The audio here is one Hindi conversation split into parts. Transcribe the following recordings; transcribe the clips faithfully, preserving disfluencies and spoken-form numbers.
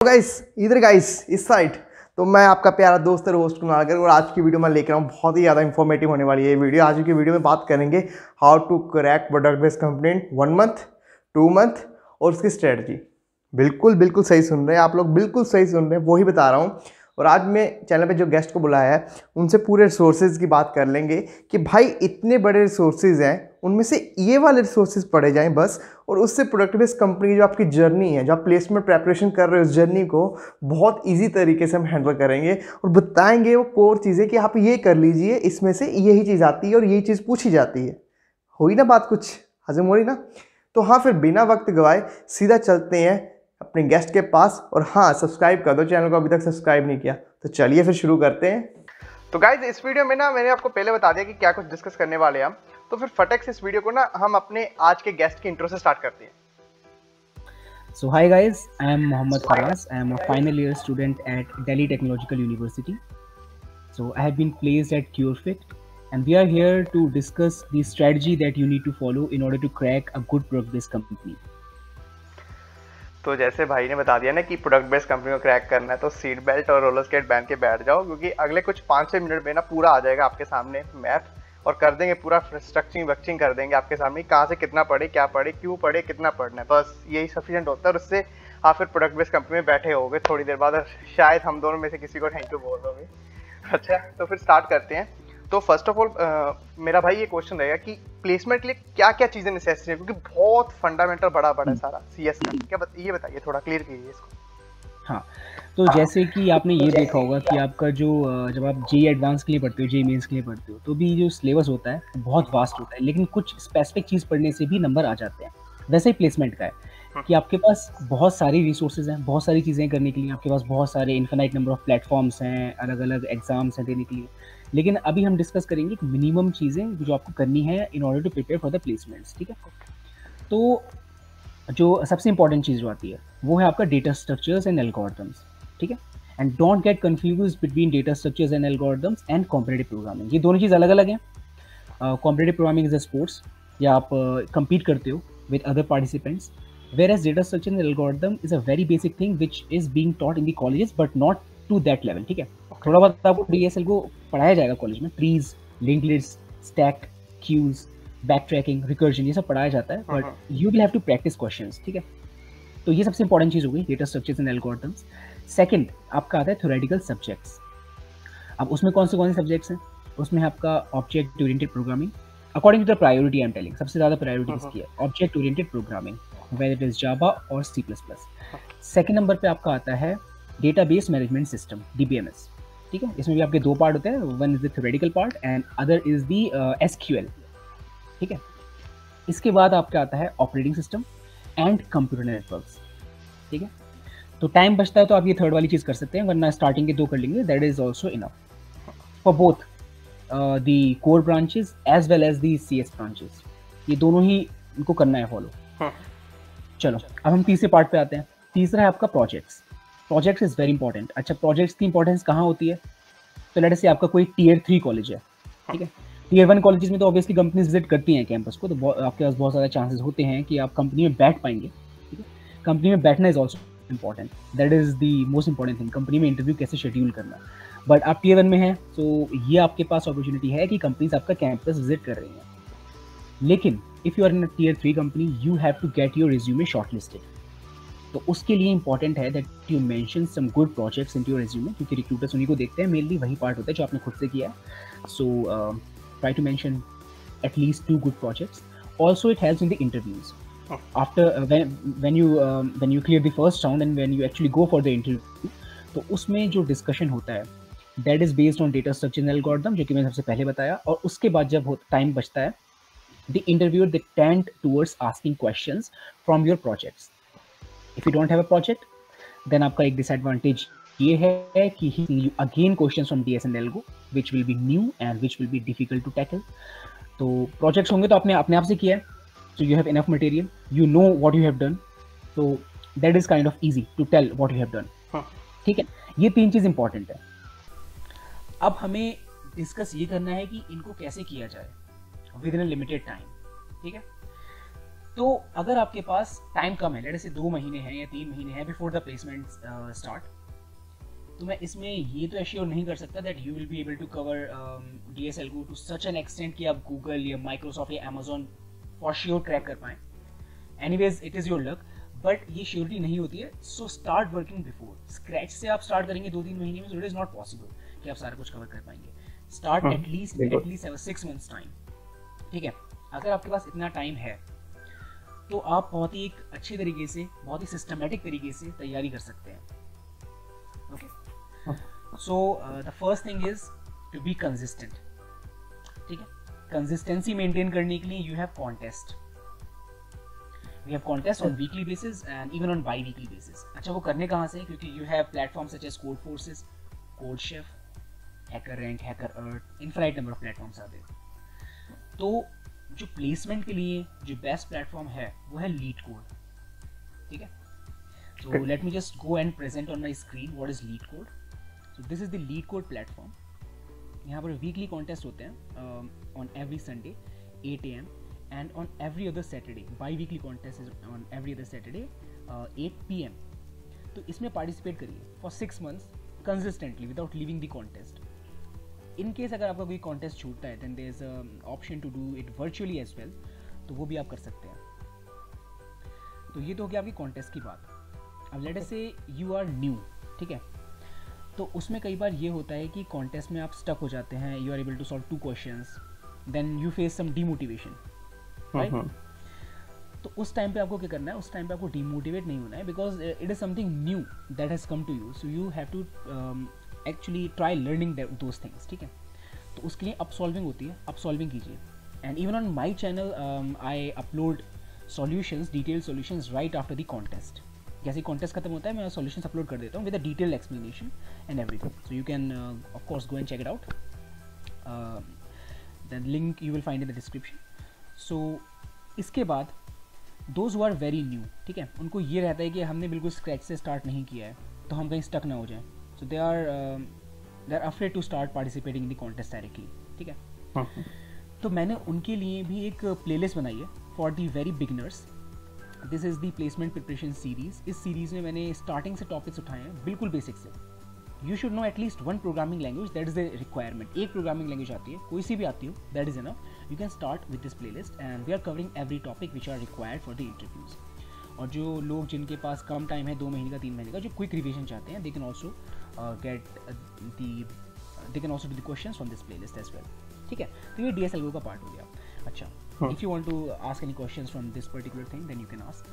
गाइस इधर गाइस इस साइड तो मैं आपका प्यारा दोस्त और होस्ट कुणाल और आज की वीडियो मैं लेकर आऊँ बहुत ही ज़्यादा इंफॉर्मेटिव होने वाली है ये वीडियो। आज की वीडियो में बात करेंगे how to crack product based company in one month two month और उसकी स्ट्रेटजी। बिल्कुल बिल्कुल सही सुन रहे हैं आप लोग, बिल्कुल सही सुन रहे हैं, वही बता रहा हूँ। और आज मैं चैनल पे जो गेस्ट को बुलाया है उनसे पूरे रिसोर्सेज की बात कर लेंगे कि भाई इतने बड़े रिसोर्सेज हैं उनमें से ये वाले रिसोर्सेज पढ़े जाएं बस, और उससे प्रोडक्ट बेस्ड कंपनी की जो आपकी जर्नी है, जो आप प्लेसमेंट प्रेपरेशन कर रहे हो, उस जर्नी को बहुत ईजी तरीके से हम हैंडल करेंगे और बताएंगे वो कोर चीज़ें कि आप ये कर लीजिए, इसमें से यही चीज़ आती है और यही चीज़ पूछी जाती है। हुई ना बात, कुछ हजम हो रही ना? तो हाँ, फिर बिना वक्त गवाए सीधा चलते हैं अपने गेस्ट के पास। और हाँ, सब्सक्राइब कर दो चैनल को, अभी तक सब्सक्राइब नहीं किया तो चलिए फिर शुरू करते हैं। तो गाइज इस वीडियो में ना मैंने आपको पहले बता दिया कि क्या कुछ डिस्कस करने वाले हैं हम, तो फिर फटक से इस वीडियो को ना हम अपने आज के गेस्ट के इंट्रो से स्टार्ट करते हैं। So hi guys, I am Mohammad Faraz. I am a final year student at Delhi Technological University. So I have been placed at CureFit and we are here to discuss the strategy that you need to follow in order to crack a good product-based company. तो जैसे भाई ने बता दिया ना कि प्रोडक्ट बेस्ड कंपनी को क्रैक करना है तो सीट बेल्ट और रोलर स्केट पहन के बैठ जाओ, क्योंकि अगले कुछ पाँच छः मिनट में ना पूरा आ जाएगा आपके सामने मैथ और कर देंगे पूरा स्ट्रक्चरिंग वक्चरिंग कर देंगे आपके सामने, कहाँ से कितना पढ़े, क्या पढ़े, क्यों पढ़े, कितना पढ़ना है, बस यही सफिशिएंट होता है। और उससे आप फिर प्रोडक्ट बेस्ड कंपनी में बैठे होगे थोड़ी देर बाद और शायद हम दोनों में से किसी को थैंक यू बोल दोगे। अच्छा, तो फिर स्टार्ट करते हैं। तो फर्स्ट ऑफ ऑल मेरा भाई ये क्वेश्चन रहेगा कि प्लेसमेंट के लिए क्या क्या चीज़ें नेसेसरी है, क्योंकि बहुत फंडामेंटल बड़ा बड़ा है सारा सीएस का, क्या बत, ये बताइए, थोड़ा क्लियर कीजिए इसको। हाँ, तो जैसे कि आपने ये देखा होगा कि आपका जो जब आप जेई एडवांस के लिए पढ़ते हो, जेई मेंस के लिए पढ़ते हो, तो भी जो सिलेबस होता है बहुत वास्ट होता है, लेकिन कुछ स्पेसिफिक चीज़ पढ़ने से भी नंबर आ जाते हैं। वैसे ही प्लेसमेंट का है कि आपके पास बहुत सारी रिसोर्सेज हैं, बहुत सारी चीज़ें करने के लिए, आपके पास बहुत सारे इन्फिनाइट नंबर ऑफ प्लेटफॉर्म्स हैं, अलग अलग एग्जाम्स हैं देने के लिए। लेकिन अभी हम डिस्कस करेंगे कि मिनिमम चीज़ें जो आपको करनी है in order to prepare for the placements, ठीक है। तो जो सबसे इंपॉर्टेंट चीज़ जो आती है वो है आपका डेटा स्ट्रक्चर्स एंड एल्गोरिथम्स, ठीक है। And don't get confused between data structures and algorithms and competitive programming. ये दोनों चीज़ अलग अलग हैं। Competitive programming is a sports, या आप कंपीट uh, करते हो with other participants, whereas data structure and algorithm is a very basic thing which is being taught in the colleges but not to that level, ठीक है। okay. थोड़ा बहुत आपको डीएसएल को पढ़ाया जाएगा कॉलेज में, trees, linked list, stack, queues, backtracking, recursion, ये सब पढ़ाया जाता है, but you will have to practice questions, ठीक है। तो ये सबसे इंपॉर्टेंट चीज़ हो गई, data structures and algorithms. Second आपका आता है थ्योरेटिकल सब्जेक्ट्स। अब उसमें कौन से कौन से सब्जेक्ट्स हैं? उसमें आपका object oriented programming, according to the priority I am telling, सबसे ज़्यादा प्रायोरिटी किसकी है? Object oriented programming, whether it is Java or C plus plus. Second number पे आपका आता है database management system, D B M S, ठीक है। इसमें भी आपके दो पार्ट होते हैं, one is the theoretical part and other is the S Q L, ठीक है। इसके बाद आपका आता है operating system and computer networks, ठीक है। तो टाइम बचता है तो आप ये थर्ड वाली चीज़ कर सकते हैं, वरना स्टार्टिंग के दो कर लेंगे, that is also enough for both the core branches as well as the C S branches. ये दोनों ही इनको करना है फॉलो। चलो अब हम तीसरे पार्ट पे आते हैं। तीसरा है आपका projects. Projects is very important. अच्छा, प्रोजेक्ट्स की इंपॉर्टेंस कहाँ होती है? तो लेट अस से आपका कोई टीयर थ्री कॉलेज है, ठीक है। टीयर वन कॉलेजेस में तो ऑब्वियसली कंपनीज विजिट करती हैं कैंपस को, तो आपके पास बहुत ज़्यादा चांसेस होते हैं कि आप कंपनी में बैठ पाएंगे, ठीक है। कंपनी में बैठना is also important, that is the most important thing, company में इंटरव्यू कैसे शेड्यूल करना। बट आप टीयर वन में हैं तो ये आपके पास अपॉर्चुनिटी है कि कंपनीज आपका कैंपस विजिट कर रही हैं। लेकिन if you are in a tier three company, you have to get your resume shortlisted. तो उसके लिए इंपॉर्टेंट है that you mention some good projects into your resume, क्योंकि रिक्रूटर्स उन्हीं को देखते हैं, मेनली वही पार्ट होता है जो आपने खुद से किया है। So try to mention at least two good projects. Also it helps in the interviews after when you when you clear the first round and when you actually go for the interview, तो उसमें जो डिस्कशन होता है that is based on data structure and algorithm, जो कि मैंने सबसे पहले बताया। और उसके बाद जब टाइम बचता है, the interviewer they tend towards asking questions from your projects. If you don't have a project, then आपका एक disadvantage ये है कि he you again questions from D S and Algo, which will be new and which will be difficult to tackle. तो projects होंगे तो आपने अपने आप से किया है, so you have enough material, you know what you have done, so that is kind of easy to tell what you have done. ठीक है, ये तीन चीज़ इंपॉर्टेंट है। अब हमें डिस्कस ये करना है कि इनको कैसे किया जाए within a limited time, ठीक है। तो अगर आपके पास टाइम कम है, लेट से दो महीने हैं या तीन महीने हैं बिफोर द प्लेसमेंट स्टार्ट, तो मैं इसमें ये तो एश्योर नहीं कर सकता that you will be able to cover DS algo to such an extent कि आप गूगल या माइक्रोसॉफ्ट या अमेजोन फॉर श्योर क्रैक कर पाएँ. Anyways it is your luck, but ये श्योरिटी नहीं होती है. So start working before. Scratch से आप स्टार्ट करेंगे दो तीन महीने में, so it is not possible कि आप सारा कुछ कवर कर पाएंगे. Start at least at least six months time. ठीक है, अगर आपके पास इतना टाइम है तो आप बहुत ही एक अच्छे तरीके से, बहुत ही सिस्टमेटिक तरीके से तैयारी कर सकते हैं. Okay, so the first thing is to be consistent. ठीक है, कंसिस्टेंसी मेंटेन करने के लिए you have contest. We have contest on weekly basis and even on biweekly basis. अच्छा, वो करने कहाँ से? क्योंकि you have platform such as Codeforces, CodeChef, HackerRank, HackerEarth, infinite number of platforms आते हैं. तो जो प्लेसमेंट के लिए जो बेस्ट प्लेटफॉर्म है वो है लीड कोड. ठीक है, so let me just go and present on my screen what is lead code. So this is the lead code platform. यहाँ पर वीकली कॉन्टेस्ट होते हैं on every Sunday at A M and on every other Saturday. Biweekly contest is on every other Saturday at P M. तो इसमें पार्टिसिपेट करिए for six months consistently without leaving the contest. In case अगर आपका कोई कॉन्टेस्ट छूटता है then there is option to do it virtually as well, तो वो भी आप कर सकते हैं. तो ये तो हो गया आपकी कॉन्टेस्ट की बात. अब लेट अस से यू आर न्यू. ठीक है, तो उसमें कई बार ये होता है कि कॉन्टेस्ट में आप स्टक हो जाते हैं. You are able to solve two questions, then you face some demotivation, right? तो उस टाइम पे आपको क्या करना है? उस टाइम पे आपको डीमोटिवेट नहीं होना है, because it is something new that has come to you. So you have to actually try learning those things. ठीक है, तो उसके लिए अप सॉल्विंग होती है, अप सॉल्विंग कीजिए. And even on my channel I upload solutions, detail solutions right after the contest. जैसे कॉन्टेस्ट खत्म होता है मैं सॉल्यूशंस अपलोड कर देता हूँ with a detail explanation and everything. So you can of course go and check it out. The link you will find in the description. So इसके बाद those who are very new, ठीक है, उनको ये रहता है कि हमने बिल्कुल स्क्रैच से स्टार्ट नहीं किया है तो हम कहीं स्टक ना हो जाएं. So they are they are afraid to start participating in the contest directly. ठीक है, तो मैंने उनके लिए भी एक प्लेलिस्ट बनाई है for the very beginners. This is the placement preparation series. इस सीरीज़ में मैंने स्टार्टिंग से टॉपिक्स उठाए हैं बिल्कुल बेसिक से. You should know at least one programming language, that is the requirement. एक प्रोग्रामिंग लैंग्वेज आती है, कोई सी भी आती हो, that is enough. You can start with this playlist and we are covering every topic which are required for the interviews. और जो लोग जिनके पास कम टाइम है, दो महीने का, तीन महीने का, जो क्विक रिविजन चाहते हैं, they can also get the they can also do the questions from this playlist as well. ठीक है, तो ये डीएसएलगो का पार्ट हो गया. अच्छा, if you want to ask any questions from this particular thing then you can ask.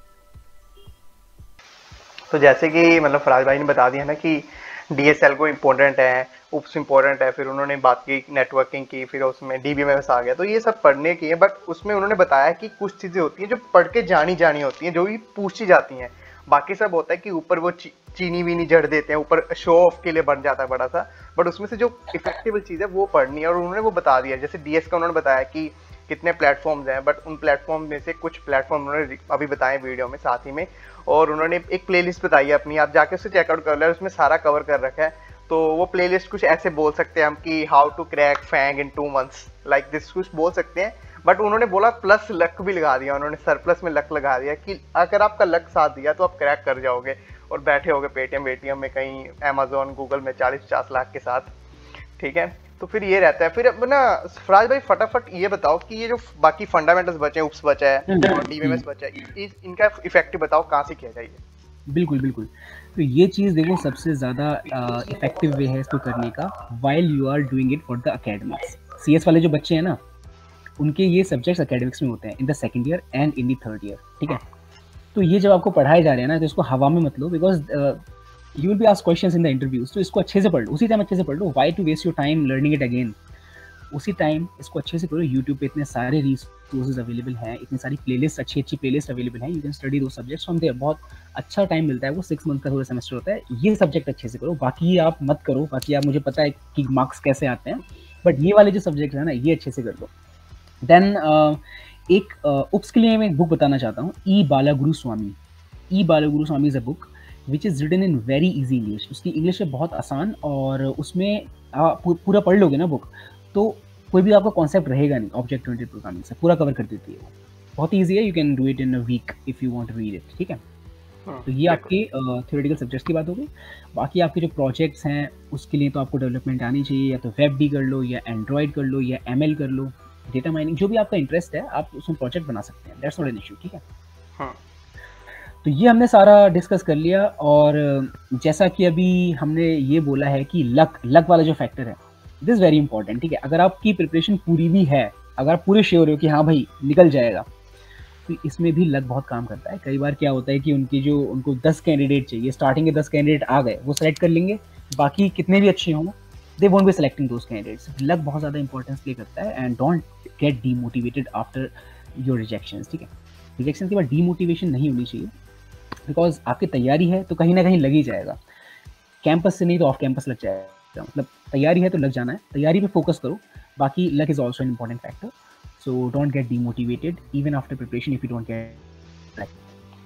तो जैसे कि मतलब फराज भाई ने बता दिया ना कि डीएसएलगो इम्पोर्टेंट है, उप्स इम्पोर्टेंट है, फिर उन्होंने बात की नेटवर्किंग की, फिर उसमें डीबीएमएस आ गया. तो ये सब पढ़ने की है, बट उसमें उन्होंने बताया कि कुछ चीज़ें होती हैं जो पढ़ के जानी जानी होती हैं, जो भी पूछी जाती हैं. बाकी सब होता है कि ऊपर वो ची, चीनी वीनी जड़ देते हैं, ऊपर शो ऑफ के लिए बन जाता है बड़ा सा. बट उसमें से जो इफेक्टिव चीज़ है वो पढ़नी है, और उन्होंने वो बता दिया. जैसे डीएस का उन्होंने बताया कि कितने प्लेटफॉर्म्स हैं, बट उन प्लेटफॉर्म में से कुछ प्लेटफॉर्म उन्होंने अभी बताए वीडियो में साथ ही में. और उन्होंने एक प्लेलिस्ट बताई है अपनी, आप जाके उसे चेकआउट कर लो, उसमें सारा कवर कर रखा है. तो वो प्लेलिस्ट कुछ ऐसे बोल सकते हैं हम कि how to crack FAANG in two months, like this कुछ बोल सकते हैं. बट उन्होंने बोला प्लस लक भी लगा दिया, उन्होंने सरप्लस में लक लगा दिया कि अगर आपका लक साथ दिया तो आप क्रैक कर जाओगे और बैठे होगे पेटीएम वेटीएम में, कहीं अमेजोन गूगल में चालीस पचास लाख के साथ. ठीक है, तो फिर ये रहता है. फिर अब ना फराज भाई फटाफट ये बताओ कि ये जो बाकी फंडामेंटल्स बचे हैं, उप्स बचा है और डीबीएमएस बचा है, इस, इनका इफेक्टिव बताओ कहाँ से किया जाए. बिल्कुल बिल्कुल. तो ये चीज़ देखो सबसे ज़्यादा इफेक्टिव वे है इसको करने का, while you are doing it for the academics. CS वाले जो बच्चे हैं ना, उनके ये सब्जेक्ट्स अकेडमिक्स में होते हैं in the second year and in the third year. ठीक है, तो ये जब आपको पढ़ाए जा रहे हैं ना, तो इसको हवा में मत लो, because you will be asked questions in the interviews. तो इसको अच्छे से पढ़ लो, उसी टाइम अच्छे से पढ़ लो. Why to waste your time learning it again? उसी टाइम इसको अच्छे से करो. यूट्यूब पे इतने सारे रिसोर्सेज अवेलेबल हैं, इतनी सारी प्लेलिस्ट, अच्छी अच्छी प्लेलिस्ट अवेलेबल हैं. You can study do subjects from there. बहुत अच्छा टाइम मिलता है, वो सिक्स मंथ का थोड़ा सेमेस्टर होता है. ये सब्जेक्ट अच्छे से करो, बाकी आप मत करो. बाकी आप, मुझे पता है कि मार्क्स कैसे आते हैं, बट ये वाले जो सब्जेक्ट है ना, ये अच्छे से कर लो. देन uh, एक उप्स uh, के लिए मैं एक बुक बताना चाहता हूँ, E Balagurusamy. E Balagurusamy is a book which is written in very easy English. उसकी इंग्लिश है बहुत आसान, और उसमें आप पूरा पढ़ लोगे ना बुक, तो कोई भी आपका कॉन्सेप्ट रहेगा नहीं. ऑब्जेक्ट ओरिएंटेड प्रोग्रामिंग से पूरा कवर कर देती है वो. बहुत ईजी है, you can do it in a week if you want to read it, ठीक है। तो ये आपके थ्योरेटिकल सब्जेक्ट्स की बात हो गई। बाकी आपके जो प्रोजेक्ट्स हैं उसके लिए तो आपको डेवलपमेंट आनी चाहिए, या तो वेब डी कर लो, या एंड्रॉयड कर लो, या एम एल कर लो, डेटा माइनिंग, जो भी आपका इंटरेस्ट है आप उसमें प्रोजेक्ट बना सकते हैं, दैट्स नॉट एन इशू, ठीक है। हाँ। तो ये हमने सारा डिस्कस कर लिया, और जैसा कि अभी हमने ये बोला है कि लक लक वाला जो फैक्टर है, दिस इज वेरी इंपॉर्टेंट, ठीक है। अगर आपकी प्रिपरेशन पूरी भी है, अगर आप पूरे श्योर हो कि हाँ भाई निकल जाएगा, तो इसमें भी लक बहुत काम करता है। कई बार क्या होता है कि उनकी जो उनको दस कैंडिडेट चाहिए, स्टार्टिंग के दस कैंडिडेट आ गए, वो सेलेक्ट कर लेंगे, बाकी कितने भी अच्छे हों they won't be selecting those candidates. Luck बहुत ज़्यादा इंपॉर्टेंस प्ले करता है, and don't get demotivated after your rejections, ठीक है। रिजेक्शन के बाद डीमोटिवेशन नहीं होनी चाहिए, बिकॉज आपकी तैयारी है तो कहीं ना कहीं लग ही जाएगा, कैंपस से नहीं तो ऑफ कैंपस लग जाएगा, मतलब तैयारी है तो लग जाना है, तैयारी पे फोकस करो, बाकी luck is also an important factor. So don't get demotivated even after preparation if you don't get like.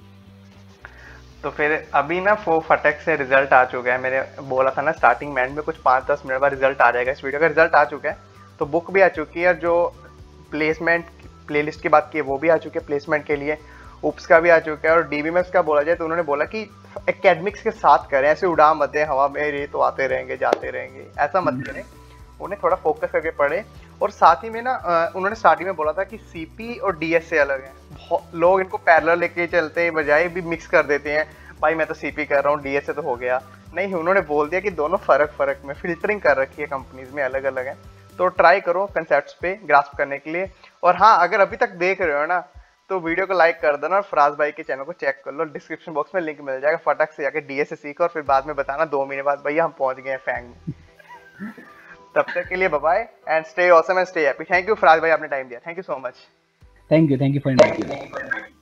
तो फिर अभी ना वो फटक से रिजल्ट आ चुका है, मैंने बोला था ना स्टार्टिंग में में कुछ पाँच दस मिनट बाद रिजल्ट आ जाएगा, इस वीडियो का रिजल्ट आ चुका है, तो बुक भी आ चुकी है, जो प्लेसमेंट प्लेलिस्ट की बात की है वो भी आ चुकी है प्लेसमेंट के लिए, उप्स का भी आ चुका है, और डीबीएमएस का बोला जाए तो उन्होंने बोला कि एकेडमिक्स के साथ करें, ऐसे उड़ा मत दें हवा में, ये तो आते रहेंगे जाते रहेंगे, ऐसा मत करें, उन्हें थोड़ा फोकस करके पढ़े। और साथ ही में ना उन्होंने स्टार्टिंग में बोला था कि सीपी और डीएस से अलग है, लोग इनको पैरेलल लेके चलते बजाय भी मिक्स कर देते हैं, भाई मैं तो सीपी कर रहा हूँ डीएस से तो हो गया, नहीं उन्होंने बोल दिया कि दोनों फर्क फर्क में फिल्टरिंग कर रखी है कंपनीज में, अलग अलग है, तो ट्राई करो कंसेप्ट्स पे ग्रास्प करने के लिए। और हाँ, अगर अभी तक देख रहे हो ना तो वीडियो को लाइक कर देना, और फराज भाई के चैनल को चेक कर लो, डिस्क्रिप्शन बॉक्स में लिंक मिल जाएगा, फटाक से जाके डीएस से सीखो, और फिर बाद में बताना दो महीने बाद भैया हम पहुंच गए हैं फैंग में। तब तक के लिए bye bye and stay awesome and stay happy. Thank you Faraz भाई, आपने टाइम दिया, thank you so much. Thank you, thank you for inviting me.